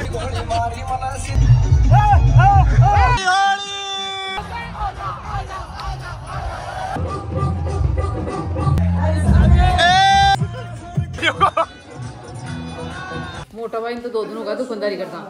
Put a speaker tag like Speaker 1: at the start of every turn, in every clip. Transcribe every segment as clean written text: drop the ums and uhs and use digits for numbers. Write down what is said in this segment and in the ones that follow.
Speaker 1: मोटा भाई तो 2 दिन होगा दुकानदारी करता।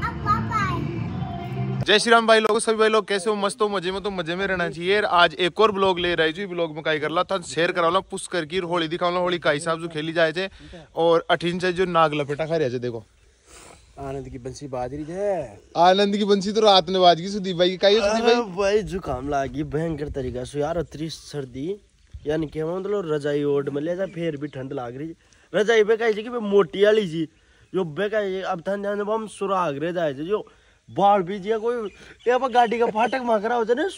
Speaker 2: जय श्री राम भाई लोग, सभी भाई लोग कैसे हो? मस्त हो, मजे में तो मजे में रहना चाहिए। आज एक और ब्लॉग ले रही हूँ। ब्लॉग में काई कर ला था शेयर करावला पुश करके होली दिखावला। होली का हिसाब से खेली जाए थे और 18 से जो नाग लपेटा खा रहे थे। देखो
Speaker 3: आनंद की बंसी बाज रही है।
Speaker 2: आनंद की बंसी तो रात ने बाज गई। सुदीप भाई की काई सुदीप भाई?
Speaker 3: भाई जुकाम लागी भयंकर तरीका से यार। अतरी सर्दी यानी कि मतलब रजाई ओढ़ में ले जा फिर भी ठंड लाग रही। रजाई पे कही कि मोटी वाली जी जो बेका अब ठंड जाने हम सुराग रह जाए जो बाढ़ भी जिया कोई यहाँ गाड़ी का फाटक मांग रहा होता ना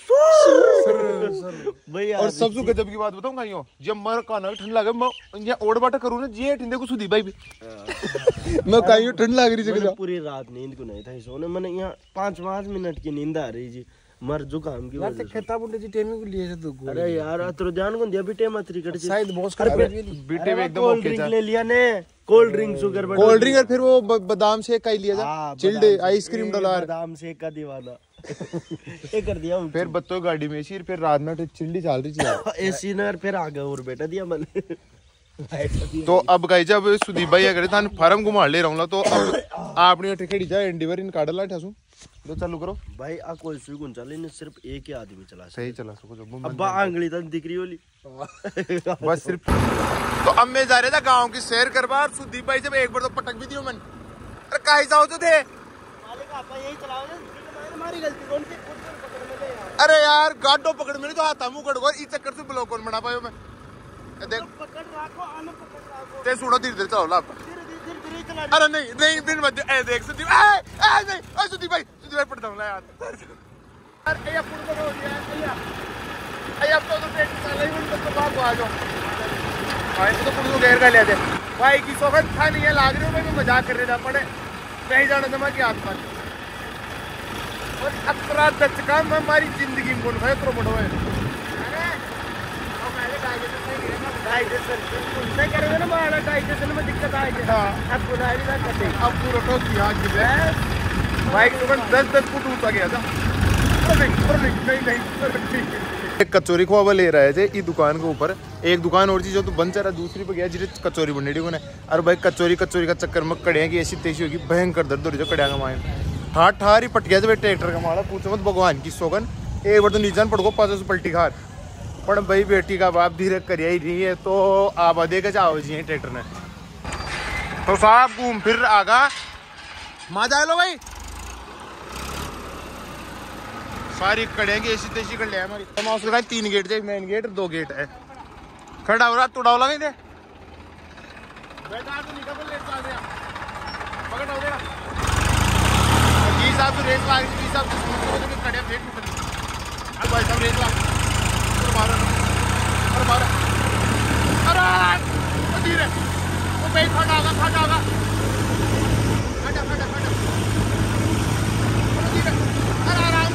Speaker 3: भैया।
Speaker 2: और सबसे गजब की बात बताऊं भाइयों, जब मर काना ठंड लागे मैं यहाँ ओढ़ बाटा करूँ ना जी ठंडे को सुदीप भाई भी मैं कहीं ठंड लग रही है।
Speaker 3: पूरी रात नींद को नहीं था सोने मैंने यहाँ 5 मिनट की नींद आ रही जी मर जुकाम की वजह से। खेता बुंडे जी टेमी को लिए तो अरे यार अतर ध्यान को दिया बीटे मत रिकट
Speaker 2: शायद बॉस कर बीटे में एकदम
Speaker 3: कोल्ड ड्रिंक ले लिया ने। Cold drink sugar
Speaker 2: cold drink और फिर वो बादाम शेक का ही लिया जा चिल्ड आइसक्रीम डाला
Speaker 3: बादाम शेक का दीवाना ये कर दिया।
Speaker 2: फिर बत्तो गाड़ी में एसी फिर रात में चिल्डी चल रही थी
Speaker 3: एसी ने फिर आ गया और बेटा दिया मैंने।
Speaker 2: तो अब गाइस जब सुदीप भाई अगर थान फार्म घुमा ले रहूंगा तो अब आपने टिकट जा एंडीवर इन काढला ठसू तो चालू करो भाई।
Speaker 3: आ कोई सुई गुन चले ने सिर्फ एक ही आदमी चला
Speaker 2: सही चला सको जो
Speaker 3: अब्बा आंगली तक दिख रही होली
Speaker 2: बस सिर्फ। तो अब मैं जा रहा था गांव की सैर करवा। सुदीप भाई जब एक बार तो पटक भी दियो मन। अरे काहे जाओ तो थे
Speaker 3: मालिक आपा यही चलाओ ना हमारी गलती कौन सी पकड़ में ले यार।
Speaker 2: अरे यार गाडो पकड़ में तो हाथ मुंह कड़गो इस चक्कर से ब्लॉक कौन बना पायो मैं। देख
Speaker 3: पकड़ रखो आने पकड़ रखो
Speaker 2: ते सुनो धीरे धीरे चलो ला। अरे नहीं नहीं बिन मत ए देख सुदीप ए नहीं ओ सुदीप भाई पड़ जाऊंगा यार। अरे ये पुल को हो गया ये अब तो पेट चला ही उनको तो बाप आ जाओ भाई तो पुल को घेर का ले दे भाई की सोगन था नहीं है लाग रही हूं मैं मजाक कर रहा पड़े कहीं जाना जमा की हाथ पर और अतरा दचका में हमारी जिंदगी में कौन है तो बड़ो है। अरे अब मैंने डाइजेशन करेंगे ना हमारा डाइजेशन में दिक्कत आएगी। अब बुलाई ना करते अब पूरा तो किया कि बाइक तुरंत 10 फुट ऊंचा गया था। एक कचौरी खोवा ले रहे थे इस दुकान के ऊपर। एक दुकान और चीज जो तो बंद चला दूसरी पे गया जिसे कचौरी बनने डी को अरे भाई कचौरी का चक्कर में कड़िया की ऐसी तेजी होगी भयंकर दर्द हो रही कड़िया का मायन ठार ठार ही पट गया था ट्रैक्टर का मारा पूछो मत भगवान की सोगन। एक बार तो नीचान पड़ 500 पलटी खार पर भाई बेटी का बाप धीरे कर ही नहीं है तो आबादे का चाव जी ट्रैक्टर ने तो साहब घूम फिर आगा माँ जा लो भाई सारी कड़ेंगे ऐसी तेजी कर लिया हमारी। तो उसके 3 गेट थे, मेन गेट 2 गेट है। खड़ा हो रहा तुड़ा लगे थे पकड़ हो गया जी साहब तो रेस लाग जी साहब खड़े फेंक निकल भाई साहब रेस लाग अरे धीरे वो पेट फटा होगा धीरे अरे आराम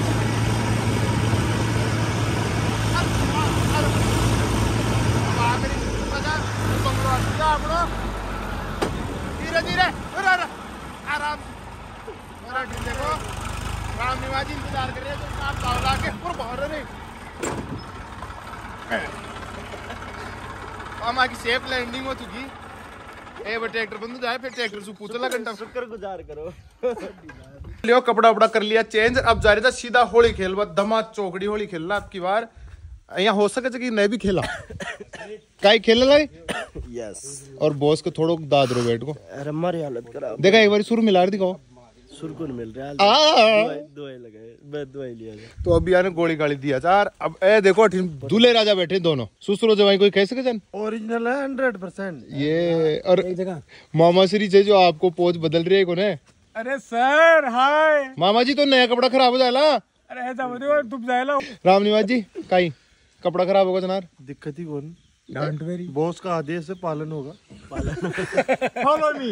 Speaker 2: धीरे धीरे आराम देखो राम निवाजी इंतजार कर रहे हैं तो आप पाव ला के ऊपर बाहर नहीं हमारी सेफ लैंडिंग हो चुकी ए वो ट्रैक्टर बंद जाए फिर ट्रैक्टर से पूछला घंटा
Speaker 3: शुक्र गुजार करो।
Speaker 2: लियो कपड़ा वपड़ा कर लिया चेंज। अब जा रहा था सीधा होली खेलवा धमा चौकड़ी होली खेलना अब की बार यहाँ हो सके कि नहीं भी खेला काई खेल लाई
Speaker 3: यस
Speaker 2: और बॉस को थोड़ा दाद रो बैठ को।
Speaker 3: अरे हमारी हालत खराब
Speaker 2: देखा एक बार सुर मिला रही दिखाओ
Speaker 3: सुर को नहीं मिल रहा दवाई लगाए मैं दवाई लिया तो
Speaker 2: अभी आने गोली गाली दिया चार। अब ए देखो दूल्हे राजा बैठे दोनों सुसरो जवाई कोई कह सके जन
Speaker 3: ओरिजिनल है 100%
Speaker 2: ये और मामा श्री से जो आपको पोज बदल रही है कौन है?
Speaker 4: अरे सर हाय
Speaker 2: मामा जी तो नया कपड़ा खराब हो जाएगा।
Speaker 4: अरे ऐसा मत डूब जाएगा
Speaker 2: राम निवास जी काई कपड़ा खराब होगा जनार
Speaker 3: दिक्कत ही कौन
Speaker 4: डोंट वेरी
Speaker 3: बॉस का आदेश से पालन होगा
Speaker 4: फॉलो मी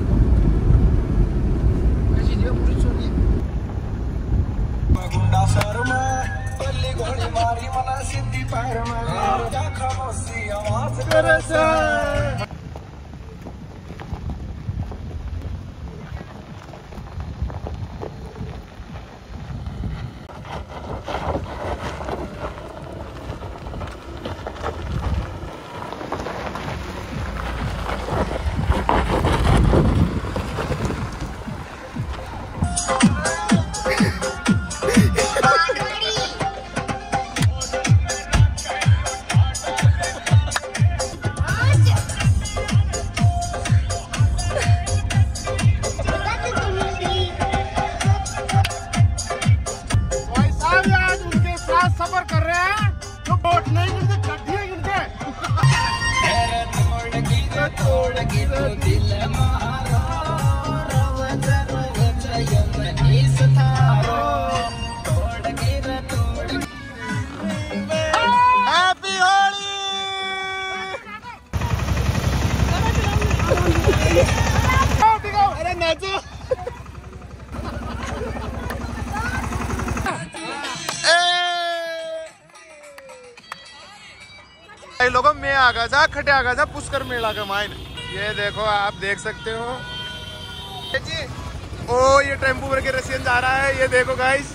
Speaker 4: गुंडा सर में पल्ली घोड़ी मारी मला सिद्धि पैर में क्या खामोशी आवाज करे से
Speaker 2: मैं आगा जा खटे आगा जा पुष्कर मेला का माइन। ये देखो आप देख सकते हो जी। ओ ये टेम्पो भर के रशियन जा रहा है, ये देखो गाइस।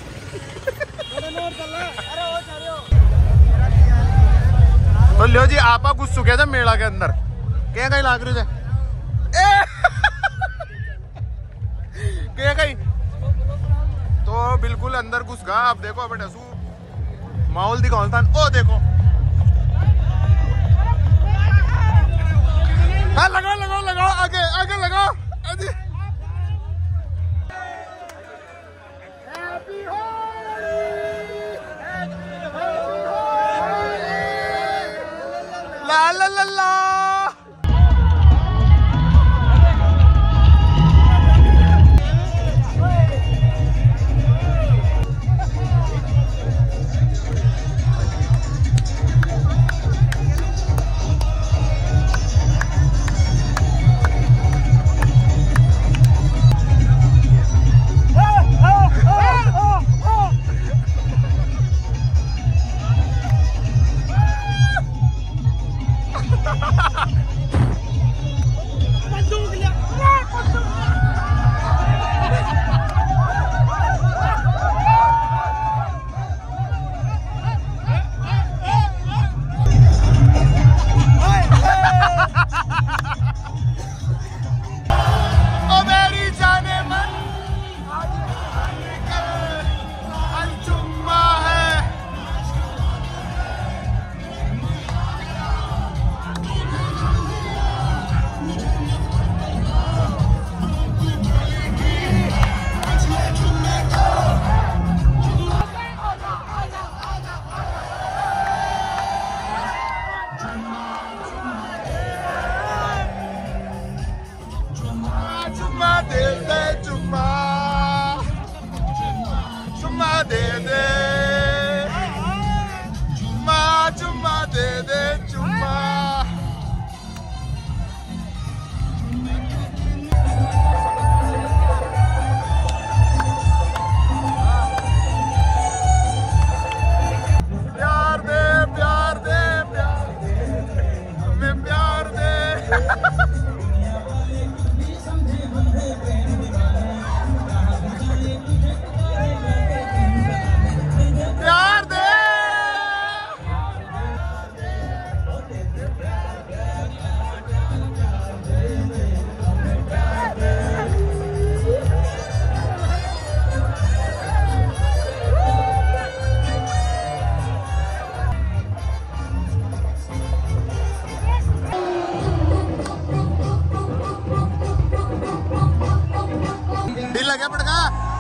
Speaker 2: तो लो जी आपा घुस चुके थे मेला के अंदर, क्या कहीं लाग रही थे क्या कहीं तो बिल्कुल अंदर घुस गया। आप देखो बेटा माहौल दिखाओ था। ओ देखो हाँ लगाओ लगाओ लगाओ आगे आगे लगाओ। ला ला ला ला क्या पड़ेगा।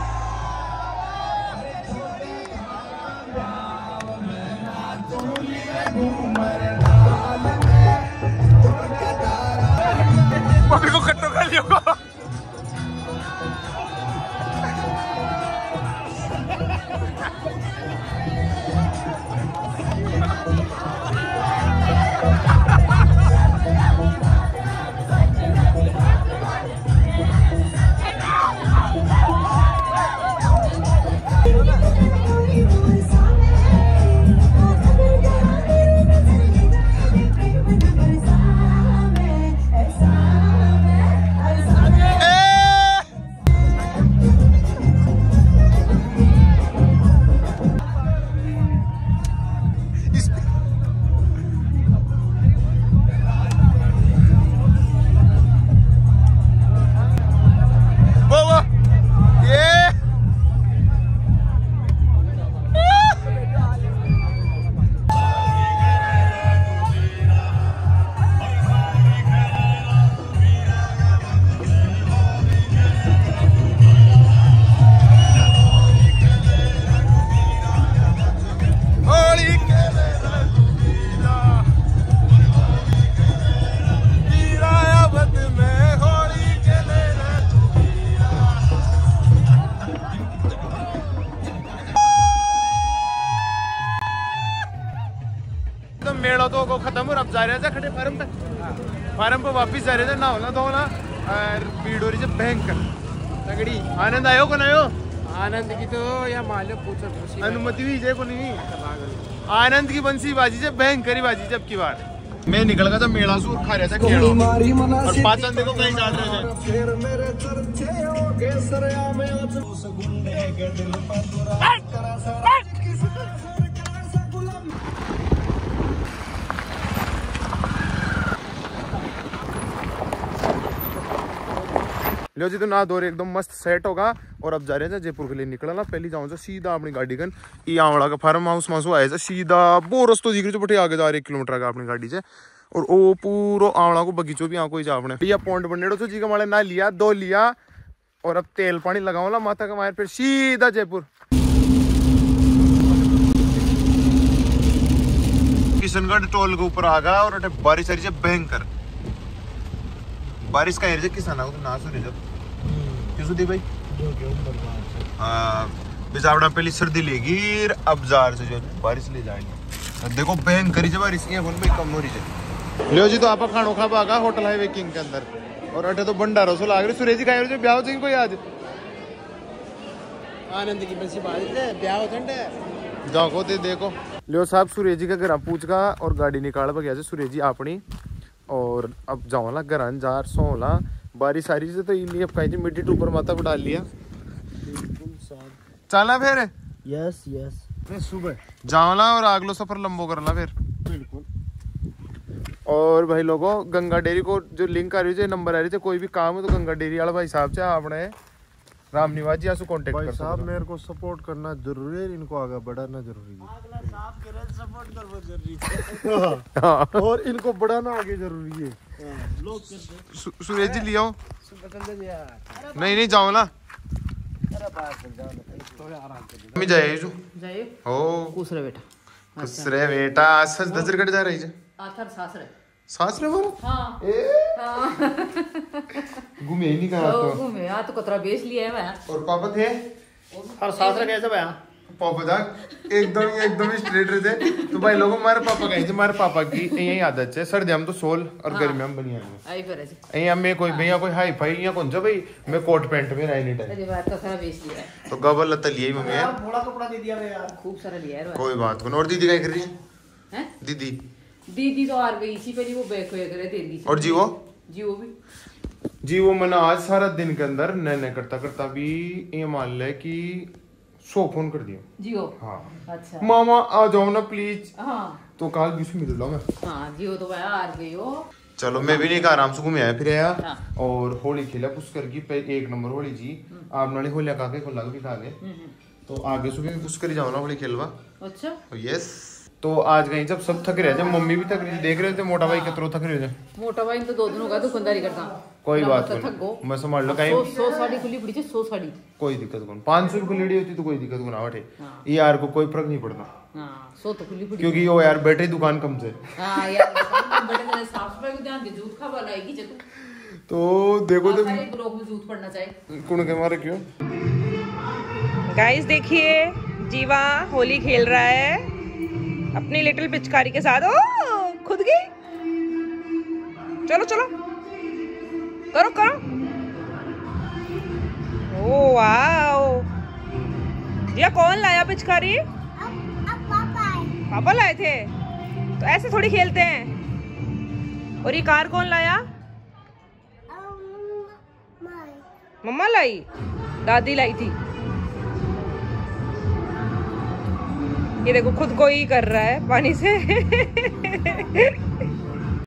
Speaker 2: मम्मी को खट्टो खा लियो। मेला तो को खत्म और अब जा रहे थे खड़े फार्म पे। फार्म पे वापिस जा रहे थे ना होना तो होना भीड़ हो रही है भयंकर तगड़ी। आनंद आयो को ना आयो?
Speaker 5: आनंद की तो या माल्य पूछो
Speaker 2: अनुमति भी जे को नहीं। आनंद की बंसी बाजी जब भयंकरी बाजी जब की बार मैं निकल गया था मेला सूर खा रहा था खेड़ो
Speaker 4: मारी मना
Speaker 2: और पाचन देखो कहीं डाल रहे थे।
Speaker 4: फिर मेरे चर्चे हो गए सरया में उस गुंडे के दिल पर बुरा करा सारा किस सरकार सा गुलाम।
Speaker 2: लो जी तो ना दौरे एकदम मस्त सेट होगा और अब जा रहे हैं जयपुर के लिए निकला ना पहले जाऊँ सीधा अपनी गाड़ी कन ये आंवला का फार्म हाउस मासू आए सीधा वो रस्तो दिख रही बटे आगे जा रहे 1 किलोमीटर का अपनी गाड़ी से और वो पूरा आंवला को बगीचों भी यहाँ कोई जा अपने लिया पौंड बनेड़ो तो जी का माले ना लिया 2 लिया और अब तेल पानी लगाओ ना माता का मायर फिर सीधा जयपुर। किशनगढ़ टोल के ऊपर आ गया और बारिश आ रही है भयंकर बारिश का एरिया किसान तो ना सुने जब क्यों भाई बिजावड़ा पहली सर्दी लेगी अब जार से जो बारिश ले जाएंगे देखो भयंकर जब बारिश कम हो रही है। लो जी तो आप खानो खा पागा होटल हाईवे किंग के अंदर और अटे तो भंडारो सो लाग रही सुरेश जी खाए जो ब्याह हो कोई आज
Speaker 3: आनंद की बंसी बात है ब्याह होता
Speaker 2: जाओ दे देखो लो साहब सुरेश जी का घर पूछ का और गाड़ी निकाल गया सुरेश जी अपनी और अब जाओ ना घर जार सोला बारिश आ रही से तो इन्हीं अब कहीं मिट्टी ऊपर माथा पर डाल लिया चला फिर
Speaker 3: यस यस मैं सुबह
Speaker 2: जाओला और अगलो सफर लंबो करना फिर
Speaker 3: बिल्कुल।
Speaker 2: और भाई लोगों गंगा डेयरी को जो लिंक आ रही है नंबर आ रही है कोई भी काम हो तो गंगा डेयरी वाला भाई साहब से आपने राम निवास जी कांटेक्ट कर
Speaker 3: साहब मेरे को सपोर्ट करना जरूरी है इनको आगे बढ़ाना जरूरी है और इनको बढ़ाना आगे जरूरी है।
Speaker 2: सुरेश जी लियो नहीं जाओ ना
Speaker 1: जाइए
Speaker 2: हो
Speaker 1: खुश रहे बेटा
Speaker 2: खुश रहे बेटा सच दजर कट जा रही है
Speaker 1: आथर सास रहे
Speaker 2: सास रे मारो
Speaker 1: हाँ
Speaker 2: घूमे ही नहीं कहा तो
Speaker 1: घूमे आ तो कतरा बेच लिया है मैं
Speaker 2: और पापा थे
Speaker 3: और सास रखे कैसे भैया
Speaker 2: पापा था एकदम स्ट्रेट रहते तो भाई लोगों हमारे पापा कहे हमारे पापा की यही आदत है सर्दी हम तो सोल और गर्मी में हम बनिया
Speaker 1: आई फिर ऐसे
Speaker 2: यही मैं कोई भैया कोई हाई फाई या कौन सा भाई मैं कोट पैंट में रही नहीं टाइम
Speaker 1: अरे बात तो सारा बेच लिया है
Speaker 2: तो गबल लता लिया ही मम्मी है
Speaker 3: थोड़ा कपड़ा दे दिया यार
Speaker 1: खूब सारा लिया है
Speaker 2: कोई बात को और दीदी क्या कर रही है
Speaker 1: हैं
Speaker 2: दीदी
Speaker 1: दीदी तो हार गई इसी पहले वो बैक हुए करे तेरी
Speaker 2: और जीवो
Speaker 1: जीवो भी
Speaker 2: जीवो मैंने आज सारा दिन के अंदर नए करता करता भी ये मान ले कि 100 फोन कर दिया
Speaker 1: जियो
Speaker 2: हाँ
Speaker 1: अच्छा
Speaker 2: मामा आ जाओ ना प्लीज
Speaker 1: हाँ
Speaker 2: तो कल भी मिल लो मैं
Speaker 1: हाँ जियो तो भाई हार गई हो
Speaker 2: चलो मैं भी नहीं कहा आराम से घूमे आया फिर आया
Speaker 1: हाँ।
Speaker 2: और होली खेला पुश करके 1 नंबर होली जी आप नाली होलिया काके खोला भी खागे तो आगे सुबह पुश कर जाओ ना होली खेलवा
Speaker 1: अच्छा
Speaker 2: यस तो आज गई जब सब थक रहे जब मम्मी भी थक रही देख रहे थे मोटा भाई कितना थक रहे थे
Speaker 1: मोटा भाई तो 2 दिन होगा दुकानदारी करता
Speaker 2: कोई बात
Speaker 1: थक गो
Speaker 2: नहीं मैं संभाल लो कहीं
Speaker 1: 100 साड़ी खुली पड़ी 100 साड़ी
Speaker 2: कोई दिक्कत कौन 500 की लेडी होती तो कोई दिक्कत को ना उठे ये यार को कोई फर्क नहीं पड़ता
Speaker 1: हाँ 100 तो खुली पड़ी
Speaker 2: क्योंकि वो यार बैठे दुकान कम से
Speaker 1: हाँ यार बड़े साफ सफाई को ध्यान दे जूत खा वाला आएगी जब
Speaker 2: तो देखो तो
Speaker 1: सारे ब्लॉक में जूत पड़ना चाहिए
Speaker 2: कौन के मारे क्यों
Speaker 6: गाइस देखिए जीवा होली खेल रहा है अपनी लिटिल पिचकारी के साथ। ओ खुद गई चलो चलो करो करो। ओ वाओ ये कौन लाया पिचकारी? पापा लाए थे। तो ऐसे थोड़ी खेलते हैं। और ये कार कौन लाया? मम्मा लाई, दादी लाई थी। ये देखो खुद को ही कर रहा है पानी से।